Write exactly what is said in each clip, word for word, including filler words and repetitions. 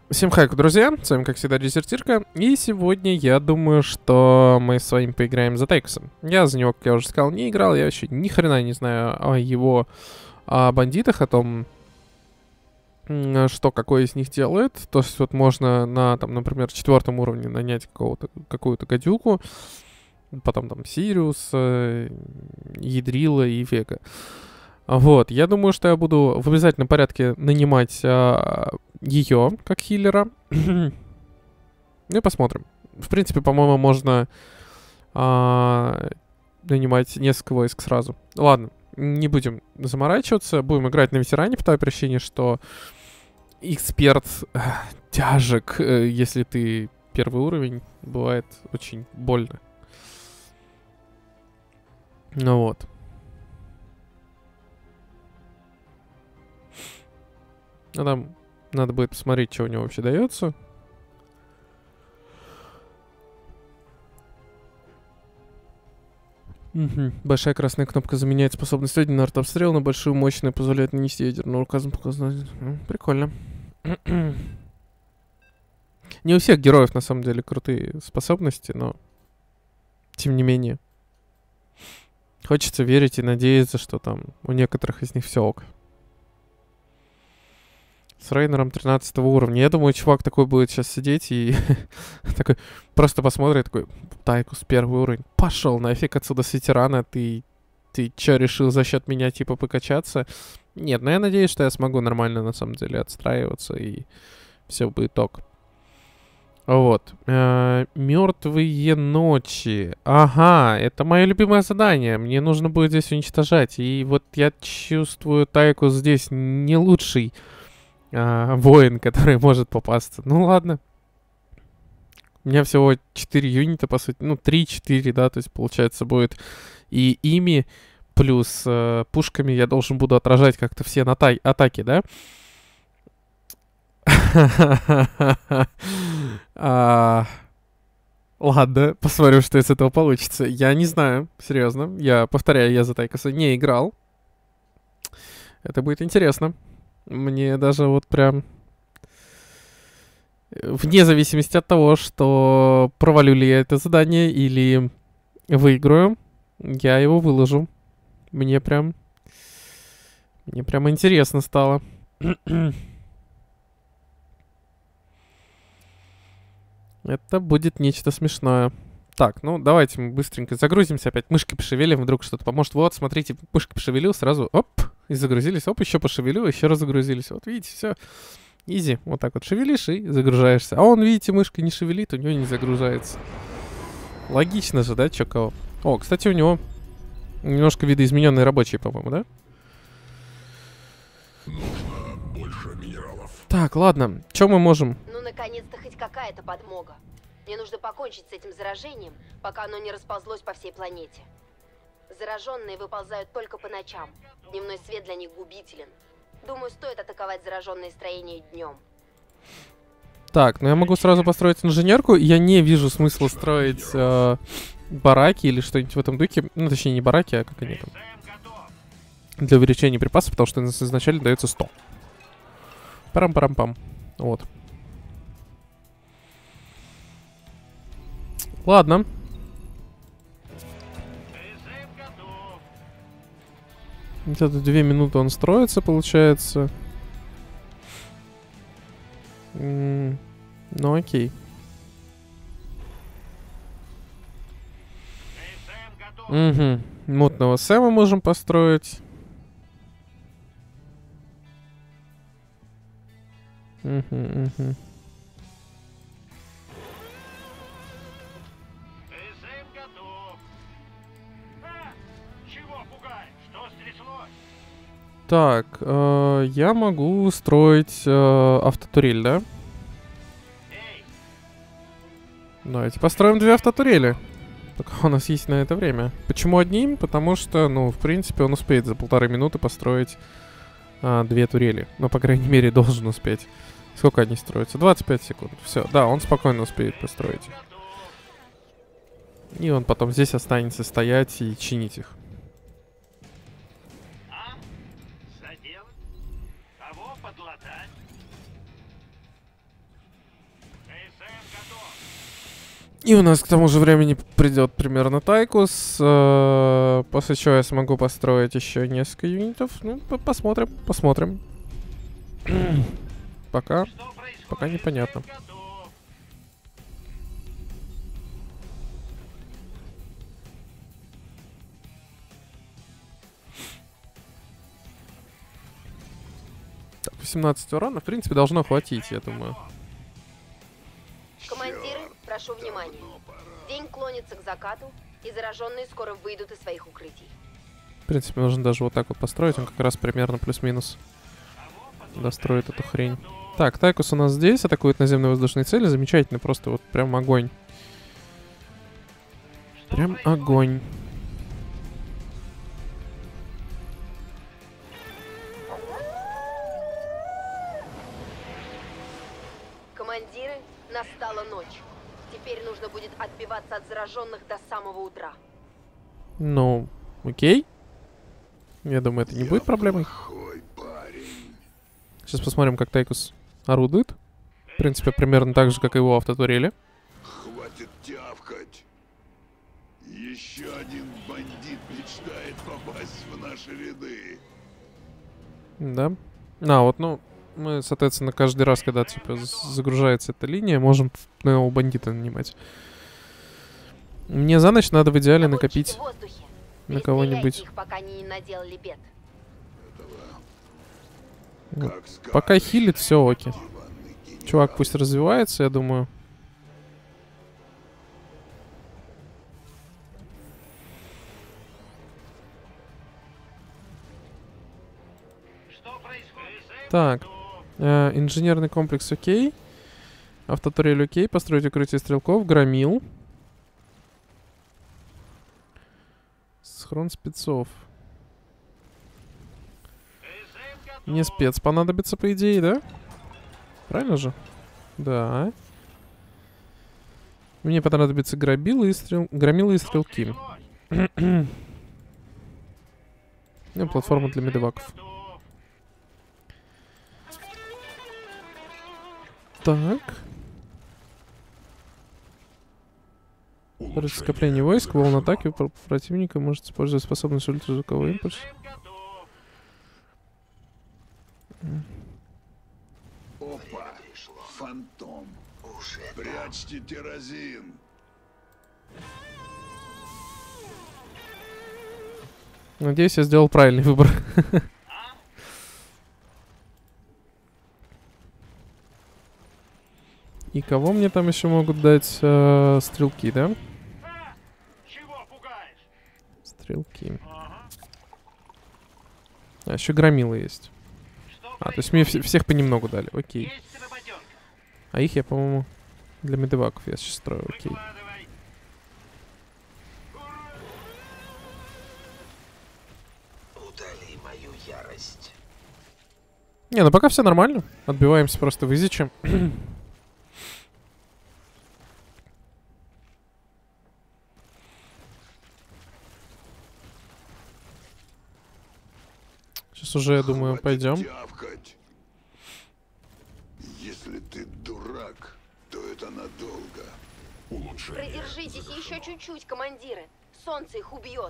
Всем хайку, друзья, с вами, как всегда, Дезертирка, и сегодня я думаю, что мы с вами поиграем за Тайкосом. Я за него, как я уже сказал, не играл, я вообще ни хрена не знаю о его о бандитах, о том, что какой из них делает. То есть вот можно на, там, например, четвертом уровне нанять какого-то, какую-то гадюку, потом там Сириус, Ядрила и Вега. Вот, я думаю, что я буду в обязательном порядке нанимать а, ее как хиллера. Ну и посмотрим. В принципе, по-моему, можно а, нанимать несколько войск сразу. Ладно, не будем заморачиваться. Будем играть на ветеране по той причине, что эксперт э, тяжек, э, если ты первый уровень, бывает очень больно. Ну вот. А там надо будет посмотреть, что у него вообще дается. Угу. Большая красная кнопка заменяет способность один на артобстрел на большую мощную, позволяет нанести ядерный указом показать. Ну, прикольно. Не у всех героев на самом деле крутые способности, но тем не менее. Хочется верить и надеяться, что там у некоторых из них все ок. С Рейнером тринадцатого уровня. Я думаю, чувак такой будет сейчас сидеть и такой просто посмотрит, такой, Тайкус, первый уровень. Пошел нафиг отсюда с ветерана, ты, ты чё, решил за счет меня типа покачаться? Нет, но я надеюсь, что я смогу нормально на самом деле отстраиваться и все будет ок. Вот. Мертвые ночи. Ага, это мое любимое задание. Мне нужно будет здесь уничтожать. И вот я чувствую, Тайкус здесь не лучший а, воин, который может попасться. Ну ладно. У меня всего четыре юнита, по сути. Ну, три-четыре, да. То есть, получается, будет и ими, плюс э, пушками я должен буду отражать как-то все натай- атаки, да? а, ладно, посмотрим, что из этого получится. Я не знаю, серьезно. Я повторяю, я за Тайкоса не играл. Это будет интересно. Мне даже вот прям... Вне зависимости от того, что провалю ли я это задание или выиграю, я его выложу. Мне прям... Мне прям интересно стало. Это будет нечто смешное. Так, ну давайте мы быстренько загрузимся, опять мышки пошевелим, вдруг что-то поможет. Вот, смотрите, мышки пошевелил, сразу оп, и загрузились. Оп, еще пошевелил, еще раз загрузились. Вот видите, все, изи. Вот так вот шевелишь и загружаешься. А он, видите, мышка не шевелит, у него не загружается. Логично же, да, чё кого? О, кстати, у него немножко видоизмененные рабочие, по-моему, да? Нужно больше минералов. Так, ладно, что мы можем? Ну, наконец-то хоть какая-то подмога. Мне нужно покончить с этим заражением, пока оно не расползлось по всей планете. Зараженные выползают только по ночам. Дневной свет для них губителен. Думаю, стоит атаковать зараженные строения днем. Так, ну я могу сразу построить инженерку. Я не вижу смысла строить э, бараки или что-нибудь в этом духе. Ну, точнее, не бараки, а как они там. Для увеличения припасов, потому что изначально дается сто. Парам-парам-пам. Вот. Ладно. Где-то две минуты он строится, получается. М-м, ну окей. Угу. Мутного Сэма можем построить. Угу, угу. Так, э, я могу строить э, автотурель, да? Давайте построим две автотурели. Пока у нас есть на это время. Почему одним? Потому что, ну, в принципе, он успеет за полторы минуты построить э, две турели. Ну, по крайней мере, должен успеть. Сколько они строятся? двадцать пять секунд. Все, да, он спокойно успеет построить. И он потом здесь останется стоять и чинить их. И у нас к тому же времени придет примерно Тайкус, э, после чего я смогу построить еще несколько юнитов. Ну, по- посмотрим, посмотрим. Пока, пока непонятно. Так, восемнадцать урона, в принципе, должно хватить, я думаю. Командиры, прошу внимания. День клонится к закату, и зараженные скоро выйдут из своих укрытий. В принципе, нужно даже вот так вот построить. Он как раз примерно плюс-минус достроит эту хрень. Так, Тайкус у нас здесь. Атакует наземные воздушные цели. Замечательно. Просто вот прям огонь. Прям огонь. Командиры, настала ночь. Теперь нужно будет отбиваться от зараженных до самого утра. Ну, окей. Я думаю, это не будет проблемой. Сейчас посмотрим, как Тайкус орудует. В принципе, примерно так же, как и его в автотуреле. Хватит тявкать. Еще один бандит мечтает попасть в наши ряды. Да. А, вот, ну, мы, соответственно, каждый раз, когда, типа, загружается эта линия, можем нового бандита нанимать. Мне за ночь надо в идеале накопить на кого-нибудь. Их, пока не наделали бед. Ну, пока хилит, все окей. Чувак пусть развивается, я думаю. Так. Э, инженерный комплекс окей. Автотурель окей. Построить укрытие стрелков. Громил. Схрон спецов. Мне спец понадобится, по идее, да? Правильно же? Да. Мне понадобятся громилы и, стрел... громилы и стрелки. Ну, платформа для медеваков. Так. При скоплении войск, волн атаки у противника может использовать способность ультразвуковой импульс. Опа! Фантом! Прячьте террозин! Надеюсь, я сделал правильный выбор. И кого мне там еще могут дать? Э, стрелки, да? Стрелки. А, еще громилы есть. А, то есть мне вс всех понемногу дали. Окей. А их я, по-моему, для медеваков я сейчас строю. Окей. Удали мою ярость. Не, ну пока все нормально. Отбиваемся просто в изиче. Сейчас уже, я думаю, Хватит пойдем. тявкать. Если ты дурак, то это надолго. Улучшение. Продержитесь еще чуть-чуть, командиры. Солнце их убьет.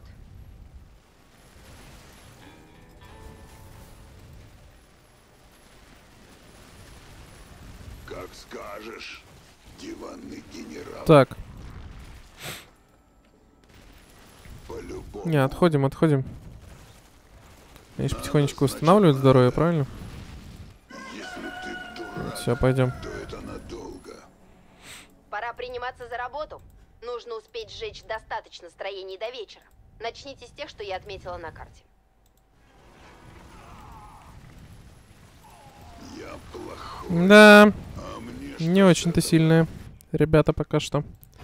Как скажешь, диванный генерал. Так. По-любому. Не, отходим, отходим. Они же потихонечку восстанавливают здоровье, правильно? Если ты дурак, Все, пойдем. то это надолго. Пора приниматься за работу. Нужно успеть сжечь достаточно строений до вечера. Начните с тех, что я отметила на карте. Я плохой. Да, А мне не что с очень-то этого? сильные ребята пока что.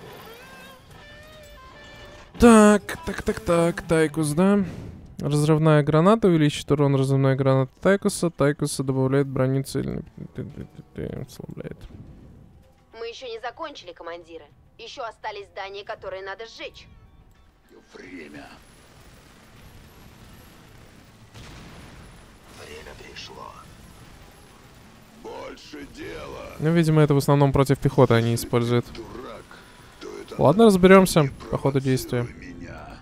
Так, так, так, так, Тайкус, да? Разрывная граната увеличит урон разрывной гранаты Тайкуса. Тайкуса добавляет брони цельный. Ослабляет. Мы еще не закончили, командиры. Еще остались здания, которые надо сжечь. Время. Время пришло. Больше дела. Ну, видимо, это в основном против пехоты они используют. Дурак, то Ладно, разберемся по ходу действия. Меня.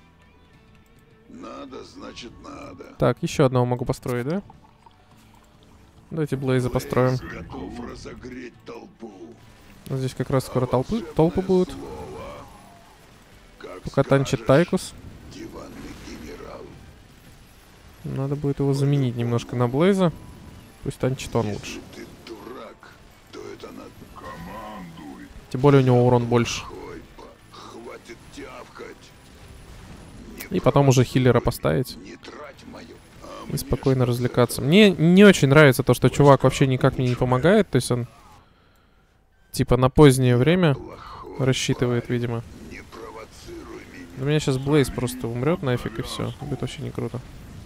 Надо, значит, надо. Так, еще одного могу построить, да? Давайте Блейза построим. Готов разогреть толпу. Вот здесь как раз скоро толпы, толпы будут. Слово. Как Пока танчит скажешь, Тайкус. диванный генерал. Надо будет его заменить немножко на Блейза. Пусть танчит он лучше. Если ты дурак, то это надо. Командуй. Тем более у него урон больше. Ой, па- хватит тявкать. И потом уже хиллера поставить. Не трать мою. И спокойно развлекаться. Мне не очень нравится то, что чувак вообще никак мне не помогает. То есть он типа на позднее время рассчитывает, видимо. Не провоцируй меня. У меня сейчас Блейз просто умрет нафиг и все. Будет вообще не круто.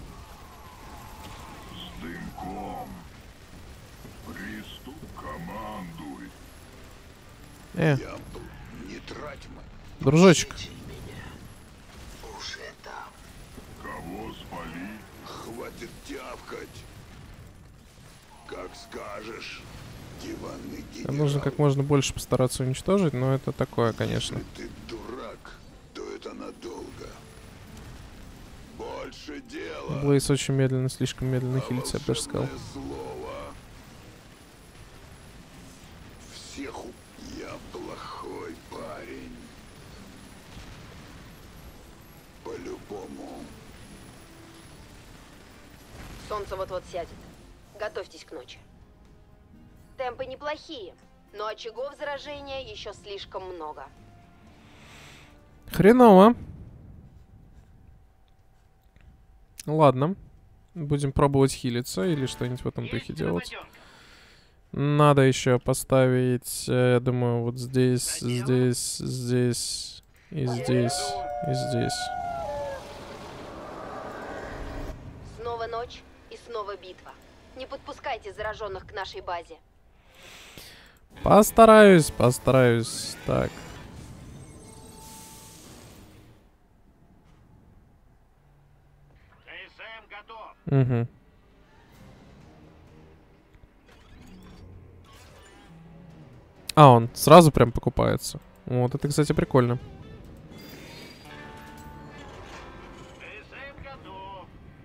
С дымком. Приступ, командуй. Э, Я был. Не трать мою. дружочек. Посвяти меня. Уже там. Кого спали? Хватит тявкать. Как скажешь, диванный генерал. Нам нужно как можно больше постараться уничтожить, но это такое, конечно. Если ты дурак, то это надолго. Больше дела. Блейз очень медленно, слишком медленно А хилится, я бы даже сказал. волшебное слово. Всех у... Я плохой парень. По-любому. Солнце вот-вот сядет. Готовьтесь к ночи. Темпы неплохие, но очагов заражения еще слишком много. Хреново. Ладно. Будем пробовать хилиться или что-нибудь в этом духе делать. Надо еще поставить, э, я думаю, вот здесь, здесь, здесь, и здесь, и здесь. Снова ночь и снова битва. Не подпускайте зараженных к нашей базе. Постараюсь, постараюсь. Так. ТСМ готов. Угу. А, он сразу прям покупается. Вот, это, кстати, прикольно. ТСМ готов.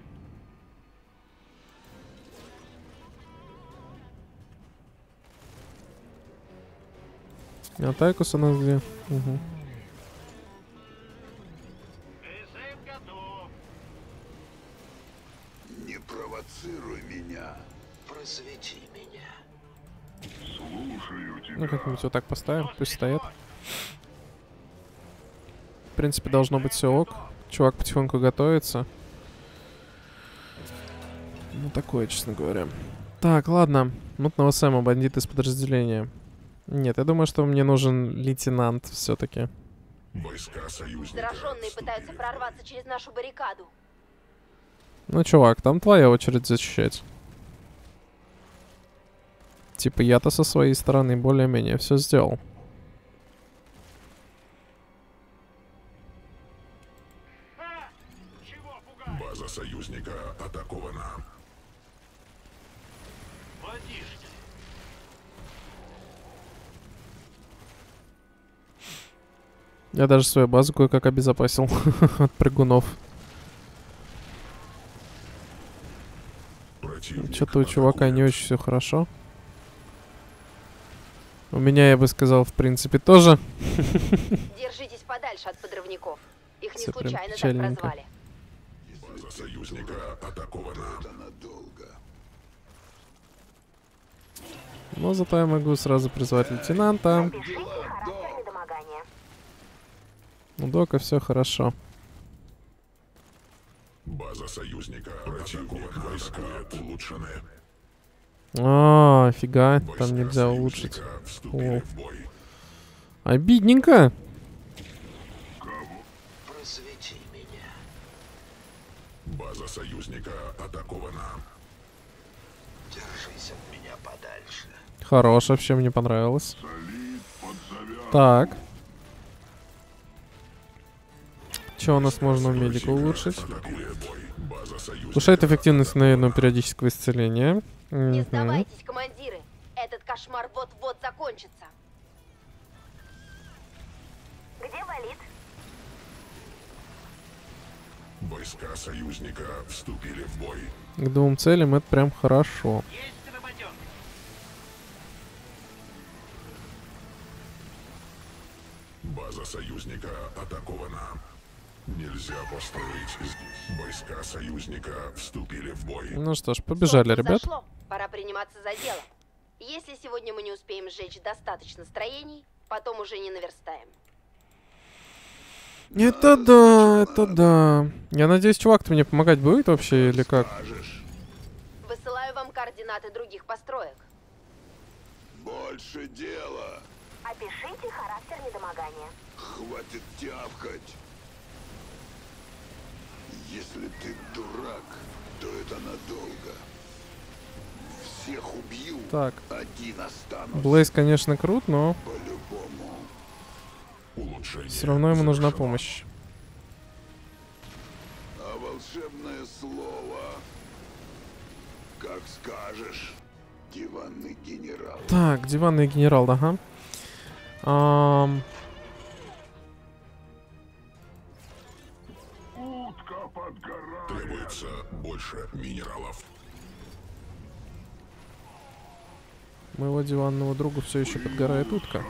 А Тайкус у нас где? Угу. ТСМ готов. Не провоцируй меня. Просвети меня. Слушаю тебя. Ну, как-нибудь вот так поставим, пусть стоят. В принципе, должно быть все ок. Чувак потихоньку готовится. Ну, такое, честно говоря. Так, ладно. Мутного Сэма, бандит из подразделения. Нет, я думаю, что мне нужен лейтенант все-таки. Войска союзника. Зараженные пытаются прорваться через нашу баррикаду. Ну, чувак, там твоя очередь защищать. Типа, я-то со своей стороны более-менее все сделал. А! Чего пугать? База союзника атакована. Потише. Я даже свою базу кое-как обезопасил от прыгунов. Что-то у чувака не очень все хорошо. У меня, я бы сказал, в принципе, тоже. Держитесь подальше от подрывников. Их не Всё прям случайно так печальненько. прозвали. База союзника атакована. Это надолго. Но зато я могу сразу призвать лейтенанта. У Дока все хорошо. База союзника атакована. Войска улучшены. А, фига, там нельзя улучшить. О. Обидненько. Просвети меня. База союзника атакована. Держись от меня подальше. Хорош, вообще мне понравилось. Так. Что у нас можно у медика улучшить? Повышает эффективность наверное, периодического исцеления. Не Мгм. сдавайтесь, командиры. Этот кошмар вот-вот закончится. Где болит? Войска союзника вступили в бой. К двум целям это прям хорошо. Есть работенка. База союзника атакована. Нельзя построить здесь. Войска союзника вступили в бой. Ну что ж, побежали, Солнце ребят. зашло. Пора приниматься за дело. Если сегодня мы не успеем сжечь достаточно строений, потом уже не наверстаем. Это да, это да. Я надеюсь, чувак-то мне помогать будет вообще или как? Скажешь, Высылаю вам координаты других построек. больше дела. Опишите характер недомогания. Хватит тявкать. Если ты дурак, то это надолго. Всех убью, Так, один останусь. Блейз, конечно, крут, но По-любому. Улучшение. все равно ему нужна завершено. помощь. А волшебное слово? Как скажешь, диванный генерал. Так, диванный генерал, ага. Ам, Утка подгорает. Требуется больше минералов. моего диванного друга все еще подгорает утка.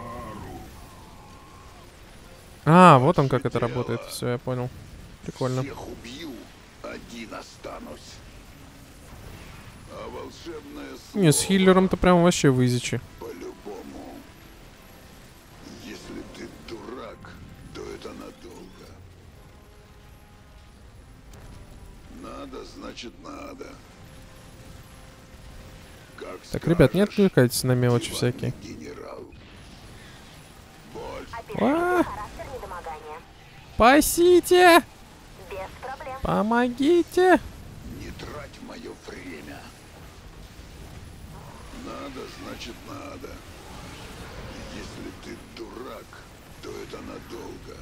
А, вот он как это работает. Все, я понял. Прикольно. Всех убью, один останусь. А волшебное слово? Не, с хиллером-то прям вообще в изичи. По-любому. Если ты дурак, то это надолго. Надо, значит надо. Как Так, ребят, не скажешь, отвлекайтесь на мелочи диванный всякие. генерал. Больше А, Характер недомогания. спасите! Без проблем. Помогите! не трать мое время. Надо, значит надо. Если ты дурак, то это надолго.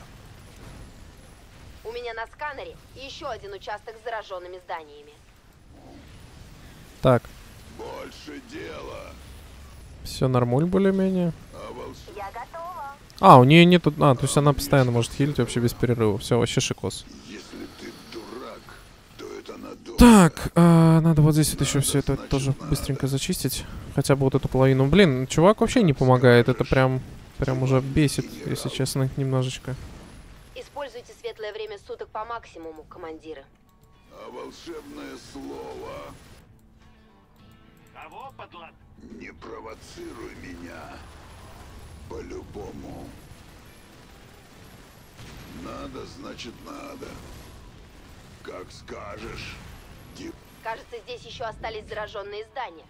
У меня на сканере еще один участок с зараженными зданиями. Так, Больше дела. все нормуль более-менее. А волш... Я готова. А, у нее нету... А, то есть она постоянно может хилить вообще без перерыва. Все, вообще шикос. Если ты дурак, то это надолго. Так, а, надо вот здесь вот еще все это тоже быстренько зачистить. Хотя бы вот эту половину. Блин, чувак вообще не помогает. Это прям, прям уже бесит, если честно, немножечко. Используйте светлое время суток по максимуму, командиры. А волшебное слово? Кого подлад? Не провоцируй меня. По-любому. Надо, значит надо. Как скажешь. Ди- Кажется, здесь еще остались зараженные здания.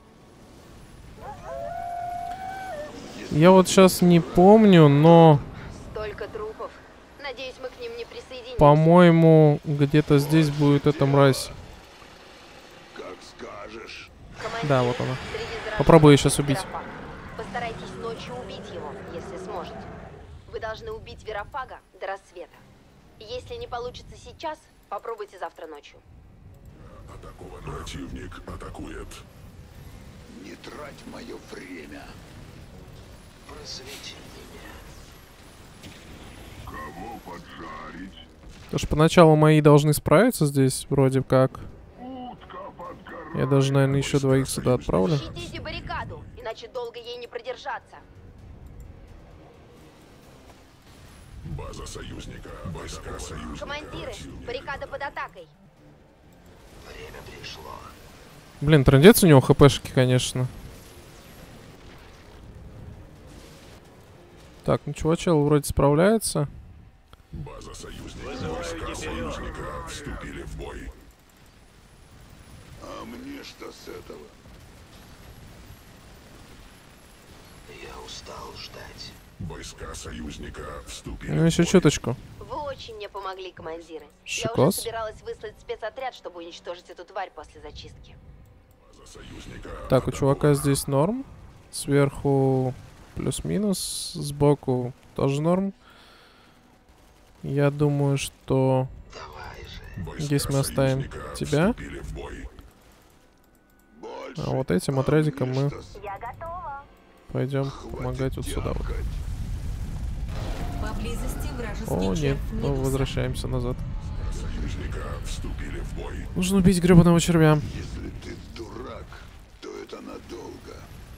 Я вот сейчас не помню, но, Столько трупов. Надеюсь, мы к ним не присоединимся. по-моему, где-то здесь будет эта мразь. Как скажешь. Командир, Да, вот она. среди зараженных Попробую её щас убить. Верофаг. Постарайтесь ночью убить его, если сможете. Вы должны убить Верофага до рассвета. Если не получится сейчас, попробуйте завтра ночью. Атакован. Противник атакует. Не трать мое время. Просвети меня. Кого поджарить? Потому что поначалу мои должны справиться здесь, вроде как. Утка подгорает. Я даже, наверное, еще двоих сюда отправлю. Ищите баррикаду, иначе долго ей не продержаться. База союзника. Войска союзника. Командиры, баррикада под атакой. Время пришло. Блин, трындец у него хпшки, конечно. Так, ну чувачел вроде справляется. База союзника. Войска союзника вступили в бой. А мне что с этого? Я устал ждать. Войска союзника вступили Ну в еще бой. чуточку. Вы очень мне помогли, командиры. Я Шикос. уже собиралась выслать спецотряд, чтобы уничтожить эту тварь после зачистки. База союзника Так, у чувака атакована. здесь норм. Сверху плюс-минус. Сбоку тоже норм. Я думаю, что Давай же. Войска здесь мы оставим союзника тебя. вступили в бой. А вот этим отрядиком мы Я готова. пойдем помогать вот сюда вот. Поблизости вражеский О, нет, червь ну Медуза. возвращаемся назад. Союзника вступили в бой. Нужно убить гребаного червя. Если ты дурак, то это надолго.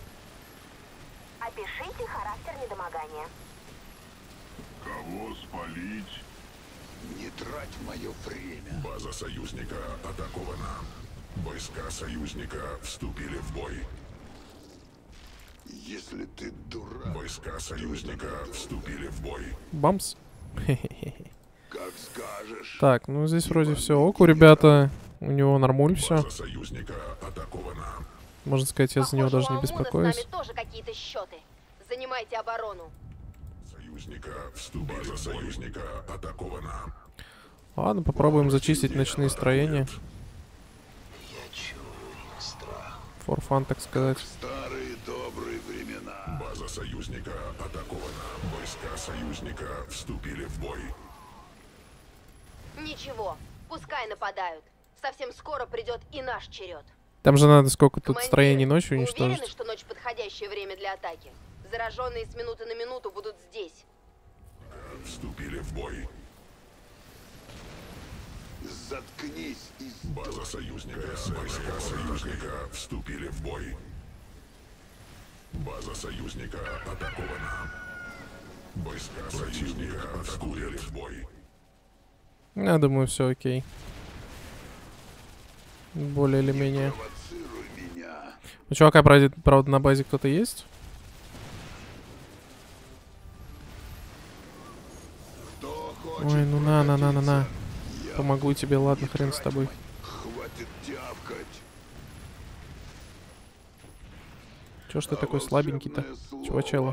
Опишите характер недомогания. Кого спалить? Не трать мое время. База союзника атакована. Войска союзника вступили в бой. Если ты дурак, Войска союзника вступили в бой. Бамс. как скажешь. Так, ну здесь вроде все ок у ребята. У него нормуль все. База союзника атакована. Можно сказать, я за него Похоже, даже не у Амуна беспокоюсь. с нами тоже какие-то счеты. Занимайте оборону. Союзника вступили База союзника атакована. Ладно, попробуем зачистить ночные строения. Я чую их страх. For fun, так сказать. Старые добрые времена. База союзника атакована. Войска союзника вступили в бой. Ничего, пускай нападают. Совсем скоро придет и наш черед. Там же надо сколько тут Командиры, строений ночью вы уверены, уничтожить. что ночь подходящее время для атаки? Зараженные с минуты на минуту будут здесь. Вступили в бой. Заткнись и База союзника. Войска союзника вступили в бой. База союзника атакована. Войска союзника вступили в бой. Я думаю, все окей. Более или менее. провоцируй меня. У чувака, правда, правда, на базе кто-то есть? Кто хочет Ой, ну на, на, на, на, на. Я Помогу тебе, ладно, хрен с тобой. Хватит тявкать. Чё ж ты А такой слабенький-то, волшебное слово? чувачело?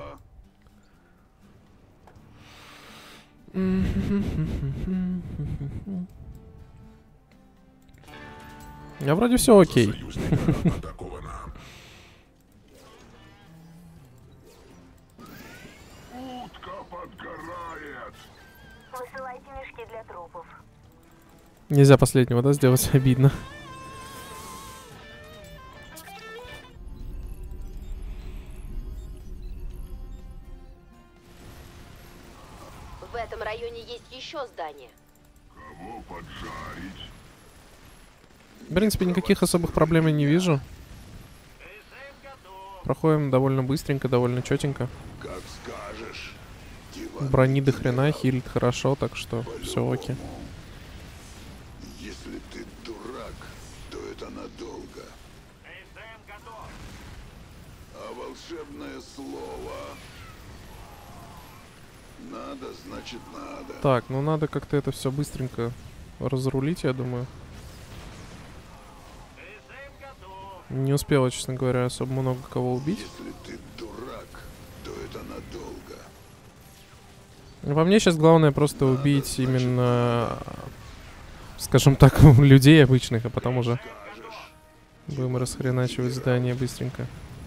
Я вроде все окей. Союзника атакована. Утка подгорает. Высылайте мешки для трупов. Нельзя последнего, да, сделать обидно. В этом районе есть еще здание. Кого поджарить? В принципе, никаких особых проблем я не вижу. СМ готов. Проходим довольно быстренько, довольно четенько. Как скажешь. Диван Брони до хрена, хилит хорошо, так что все окей. Если ты дурак, то это надолго. СМ готов. А волшебное слово... Надо, значит надо. Так, ну надо как-то это все быстренько разрулить, я думаю. СМ готов. Не успела, честно говоря, особо много кого убить. Если ты дурак, то это надолго. Во мне сейчас главное просто убить именно, скажем так, людей обычных, а потом уже будем расхреначивать здание быстренько.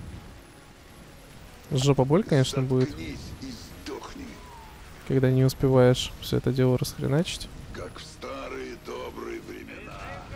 Жопа боль, конечно, будет, Заткнись и сдохни, когда не успеваешь все это дело расхреначить. как в старые добрые времена.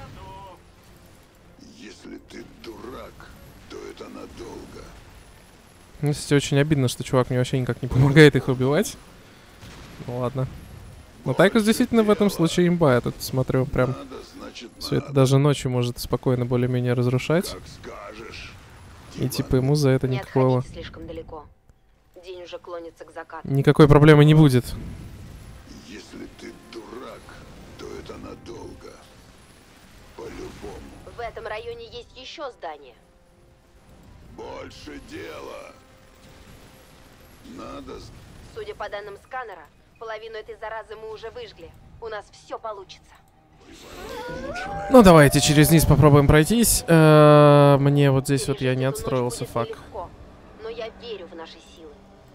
Если ты дурак, то это надолго. Ну, кстати, очень обидно, что чувак мне вообще никак не помогает их убивать. Ну ладно. Но Тайкус действительно в этом случае имба. Я тут смотрю, прям Надо, значит все это надо. даже ночью может спокойно более-менее разрушать. Как скажешь. И типа ему за это Не никакого... отходите слишком далеко. День уже клонится к закату. Никакой проблемы не будет. Если ты дурак, то это надолго. По-любому. В этом районе есть еще здание. Больше дела. Надо... с- Судя по данным сканера, половину этой заразы мы уже выжгли. У нас все получится. Ну давайте через низ попробуем пройтись. Э, Мне вот здесь вот я Пережить не эту ночь отстроился, будет фак. нелегко, но я верю в наши силы.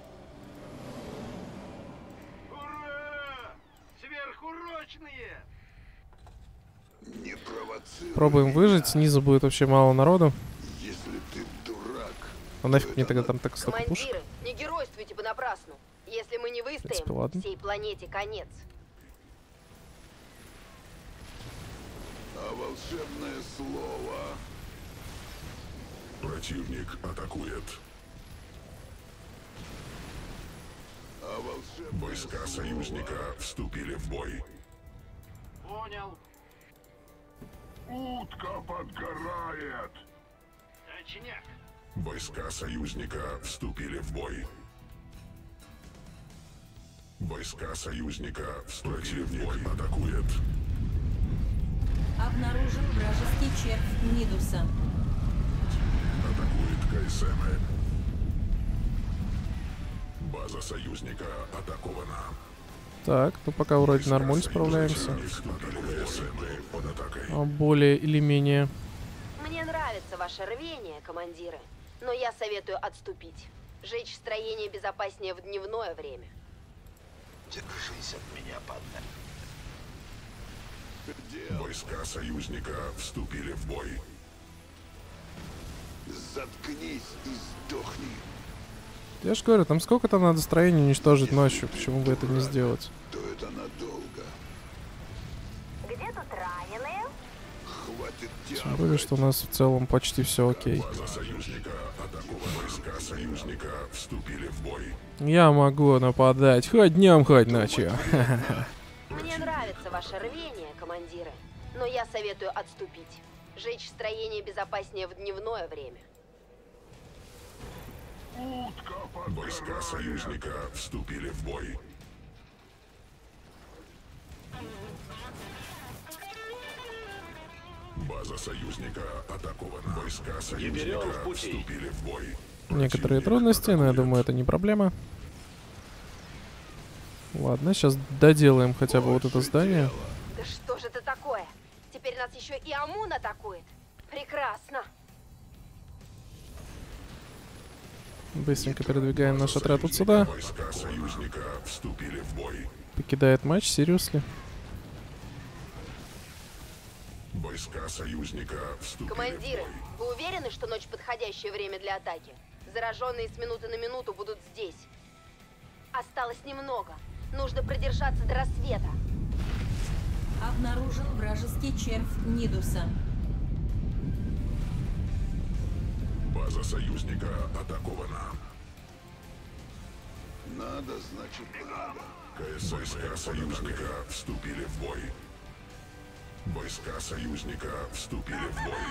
Ура! Сверхурочные! Не провоцируй. Пробуем выжить, снизу будет вообще мало народу. Если ты дурак, А нафиг мне тогда там так столько пушек? Командиры, не геройствуйте понапрасну. Если мы не принципе, выстоим, ладно. всей планете конец. а волшебное слово... Противник атакует. А Войска союзника вступили в бой. Понял. Утка подгорает. Точняк. Войска союзника вступили в бой. Войска союзника вступили в бой. Атакует. Обнаружен вражеский червь Нидуса. Атакует КСМ. База союзника атакована. Так, ну пока вроде нормально справляемся. Вступили КСМ под атакой. А, более или менее. Мне нравится ваше рвение, командиры, но я советую отступить. Жечь строение безопаснее в дневное время. Держись от меня, падла. Войска союзника вступили в бой. Заткнись и сдохни. Я же говорю, там сколько там надо строений уничтожить ночью, почему бы это не сделать? То это надолго. Где тут раненые? Хватит Тем более, что у нас в целом почти все окей. База союзника атакована. Войска союзника вступили в бой. Я могу нападать хоть днем, хоть ночью. Мне нравится ваше рвение, командиры, но я советую отступить. Жечь строение безопаснее в дневное время. Войска союзника вступили в бой. База союзника атакована. Войска союзника вступили в бой. Некоторые трудности, но я думаю, это не проблема. Ладно, сейчас доделаем хотя бы вот это здание. Да что же это такое? Теперь нас еще и ОМОН атакует. Прекрасно. Быстренько передвигаем наш отряд вот сюда. Войска союзника вступили в бой. Покидает матч, серьезно. Войска союзника вступили Командиры, в бой. вы уверены, что ночь подходящее время для атаки? Зараженные с минуты на минуту будут здесь. Осталось немного. Нужно продержаться до рассвета. Обнаружен вражеский червь Нидуса. База союзника атакована. Надо, значит, надо. КС Войска союзника вступили в бой. Войска союзника вступили в бой.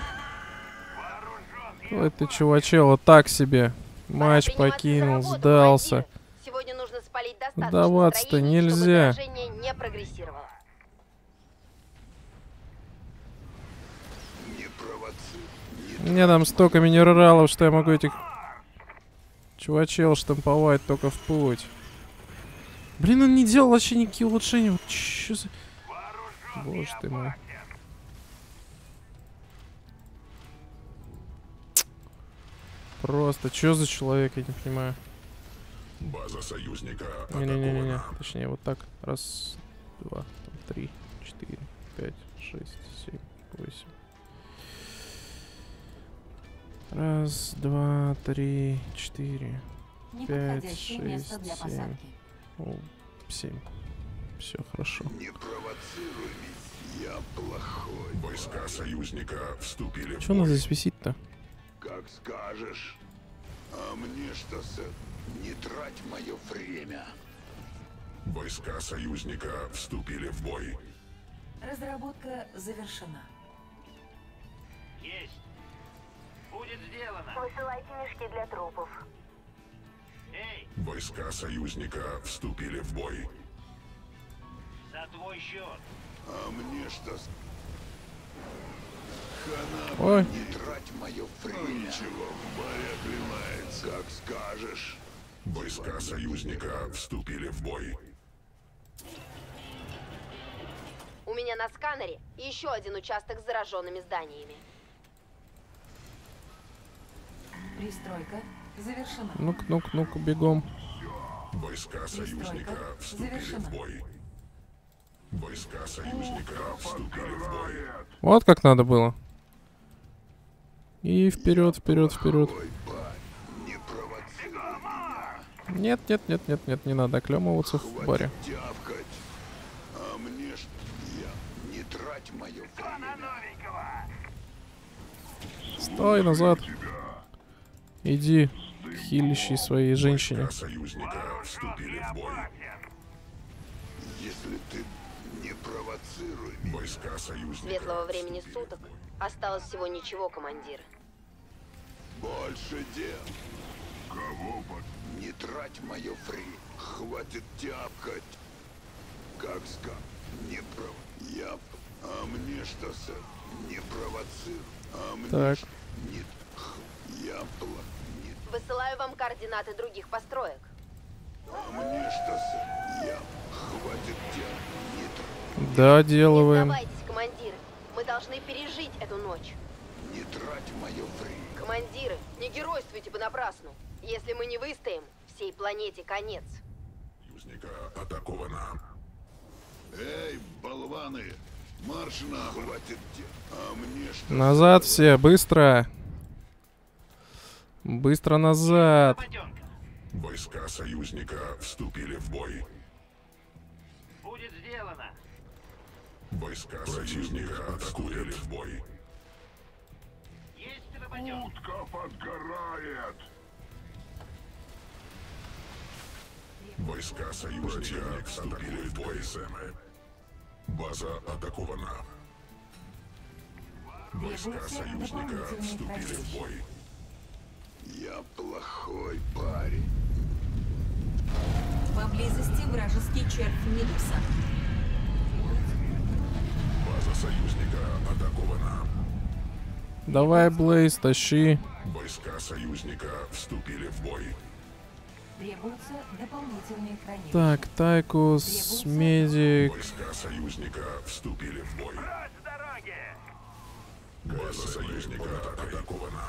Ой, ты чувачело, так себе. Матч Пора приниматься покинул, за работу, сдался. командиры. Сегодня нужно спалить достаточно Сдаваться-то строений, нельзя. чтобы заражение не прогрессировало. Не провоцируй. Не У меня там столько минералов, что я могу этих чувачел штамповать только в путь. Блин, он не делал вообще никакие улучшения. Вот чё за... Боже ты мой. Просто, чё за человек, я не понимаю. База союзника Не-не-не-не, атакована. точнее вот так. Раз, два, там, три, четыре, пять, шесть, семь, восемь. Раз, два, три, четыре, пять, Неподходящее место шесть, для семь. посадки. О, семь. Все хорошо. Не провоцируй меня. Я плохой. Войска союзника вступили в Что у нас бой. здесь висит-то? Как скажешь. А мне что, сэр? Не трать мое время. Войска союзника вступили в бой. Разработка завершена. Есть. Будет сделано. Высылайте мешки для трупов. Эй, Войска союзника вступили в бой. за твой счет. А мне что, с- Хана, Ой. не трать мое время. Ничего, баря оклемается. Как скажешь. Войска союзника вступили в бой. У меня на сканере еще один участок с зараженными зданиями. Пристройка завершена. Ну-ка, ну-ка, ну-ка, бегом. Войска союзника вступили завершена. в бой. Войска союзника вступили в бой. Вот как надо было. И вперед, вперед, вперед. Ой, бань, не провоцируй меня. Нет, нет, нет, нет, нет, не надо оклемываться в баре. Хватит тявкать. А мне ж... Я... Не трать мое время. Новенького. Стой назад. Иди. хилищей своей женщине. Войска союзника вступили в бой. Если ты не провоцируй меня. Войска союзника Светлого времени вступили суток. Осталось всего ничего, командир. Больше дел. Кого под... Не трать мое фри. Хватит тяпкать. Как ска... Не пров... Я... А мне что, сэр? Не провоцируй. А мне... Так. ш- Нет. Х- Я пла... Нет. Высылаю вам координаты других построек. А мне что, сэр? Я... Хватит тяпкать. Не трать. Не Доделываем. сдавайтесь, командиры. Мы должны пережить эту ночь. Не трать мое фри. Командиры, не геройствуйте понапрасну. Если мы не выстоим, всей планете конец. союзника атаковано. Эй, болваны! Марш на! Хватит те... А мне что? Назад все, быстро. Быстро назад. Работенка. Войска союзника вступили в бой. Будет сделано. Войска союзника атакуют в бой. Есть работенка. Утка подгорает! Войска союзника вступили в бой. База атакована. Войска Требуется союзника дополнительный вступили в просвет. бой. Я плохой парень. Поблизости вражеский червь Нидуса. База союзника атакована. Давай, Блейз, тащи. Войска союзника вступили в бой. Требуются дополнительные хранилища. Так, Тайкус, медик. Войска союзника вступили в бой. Прочь с дороги! База союзника атакована.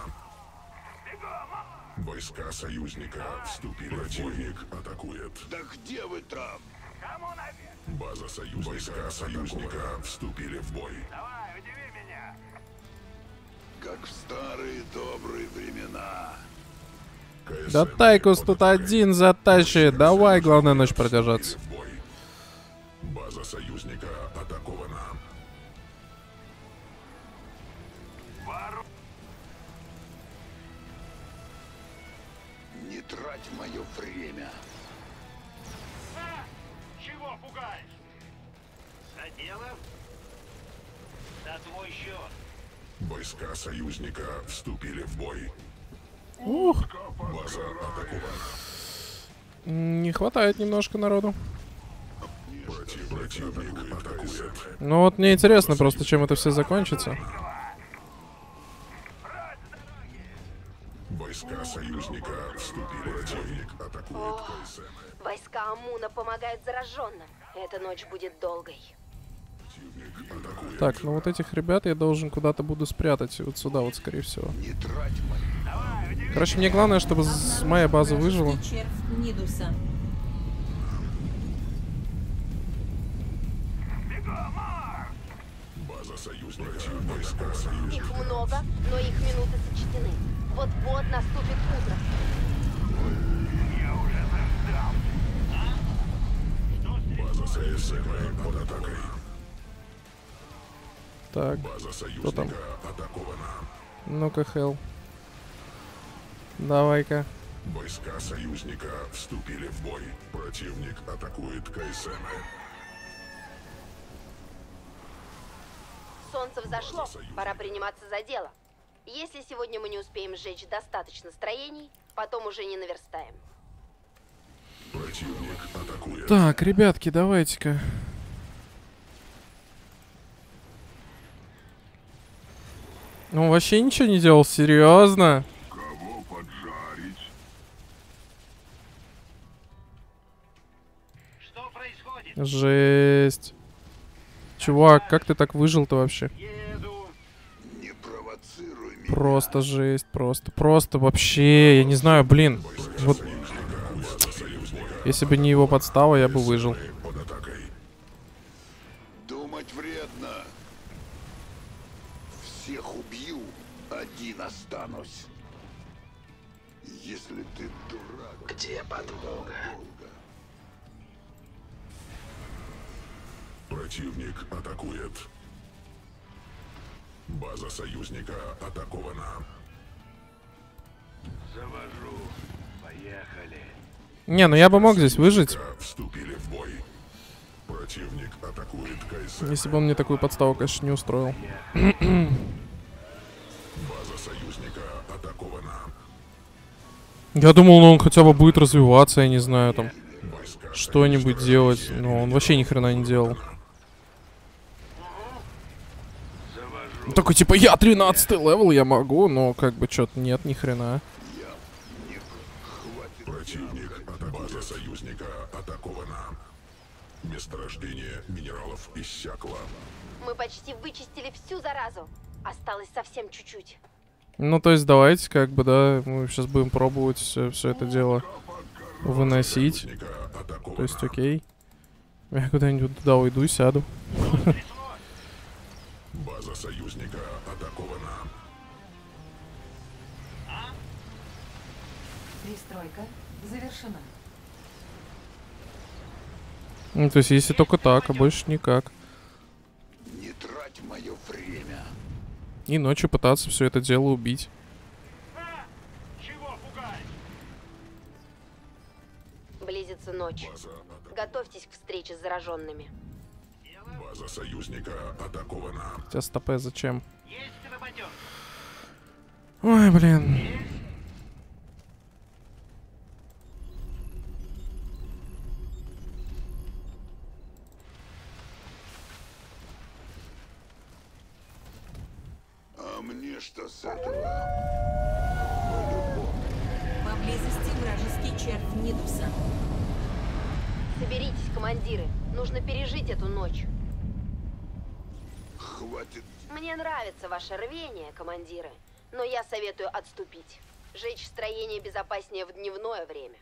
Войска союзника вступили в бой. Противник атакует. Да где вы там? Кому наверх? База союзника. Войска союзника вступили в бой. Давай, удиви меня. Как в старые добрые времена. КСМ Да Тайкус тут подготовлен. один затащит. Давай, главное, ночь продержаться. Вступили в бой. База союзника атакована. Вору... Не трать мое время. А! Чего пугаешь? За дело? За твой счет. Войска союзника вступили в бой. Ух, База атакована. не хватает немножко народу. Против- Противник атакует. Ну вот мне интересно просто, чем это все закончится. Войска союзника вступили. Противник атакует КСМ. Войска Амуна помогают зараженным. Эта ночь будет долгой. Противник атакует. Так, ну вот этих ребят я должен куда-то буду спрятать. Вот сюда вот, скорее всего. Не трать мое... Короче, мне главное, чтобы с- моя база выжила. Вражеский червь Нидуса. База союзника. Войска союзника. Их много, но их минуты сочтены. Вот-вот наступит утро. База союзника под атакой. Так, База там? союзника атакована. ну-ка, Хелл. Давай-ка. Войска союзника вступили в бой. Противник атакует КСМ. Солнце взошло, пора приниматься за дело. Если сегодня мы не успеем сжечь достаточно строений, потом уже не наверстаем. Противник атакует. Так, ребятки, давайте-ка. Ну, вообще ничего не делал, серьезно? Кого поджарить? Что происходит? Жесть. Чувак, как ты так выжил-то вообще? Еду. Не провоцируй меня. Просто жесть, просто, просто вообще, я не знаю, блин. Вот, если бы не его подстава, я бы выжил. Под атакой. Думать вредно. Всех убью, один останусь. Если ты дурак... Где подмога? Противник атакует. База союзника атакована. Завожу. Поехали. Не, ну я бы мог здесь выжить, Вступили в бой. Противник атакует Кайсен. если бы он мне такую подставу, конечно, не устроил. База союзника атакована. Я думал, ну, он хотя бы будет развиваться, я не знаю, там, Войска что-нибудь союзника делать. разместили Но он вообще ни хрена не делал. Он такой, типа, я тринадцатый левел, я могу, но как бы что-то нет, ни хрена. Противник атакует. База союзника атакована. Месторождение минералов иссякло. Мы почти вычистили всю заразу. Осталось совсем чуть-чуть. Ну, то есть давайте, как бы, да, мы сейчас будем пробовать все, все это дело выносить. Союзника атакована. То есть, окей. Я куда-нибудь туда уйду, сяду. База союзника атакована. Пристройка завершена. Ну, то есть, если только так, а больше никак. Не трать мое время. И ночью пытаться все это дело убить. А! Чего пугаешь? Близится ночь. База, ата- Готовьтесь к встрече с зараженными. База союзника атакована. Хотя стопе зачем? Есть работёр. Ой, блин. А мне что с этого? Поблизости вражеский червь Нидуса. Соберитесь, командиры. Нужно пережить эту ночь. Хватит. Мне нравится ваше рвение, командиры, но я советую отступить. Жечь строение безопаснее в дневное время.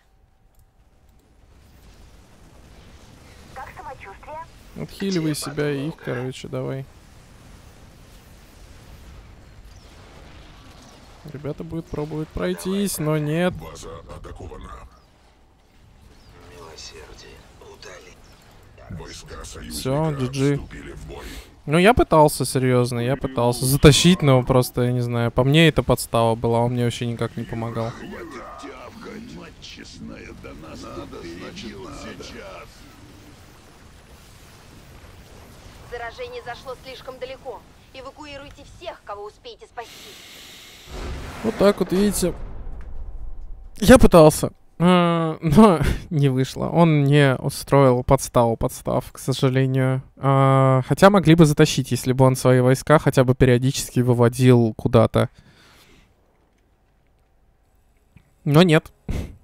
Как самочувствие? Отхиливай себя и их, короче, давай. Ребята будут пробовать пройтись, но нет. База атакована. Войска союзника джи джи. вступили в бой. Ну, я пытался, серьезно, я пытался затащить, но просто, я не знаю, по мне это подстава была, он мне вообще никак не помогал. Хватит тявкать. Мать честная, до нас надо, значит, надо. Сейчас. Заражение зашло слишком далеко. Эвакуируйте всех, кого успеете спасти. Вот так вот, видите. Я пытался, э, но не вышло. Он не устроил подставу подстав, к сожалению. Э, хотя могли бы затащить, если бы он свои войска хотя бы периодически выводил куда-то. Но нет.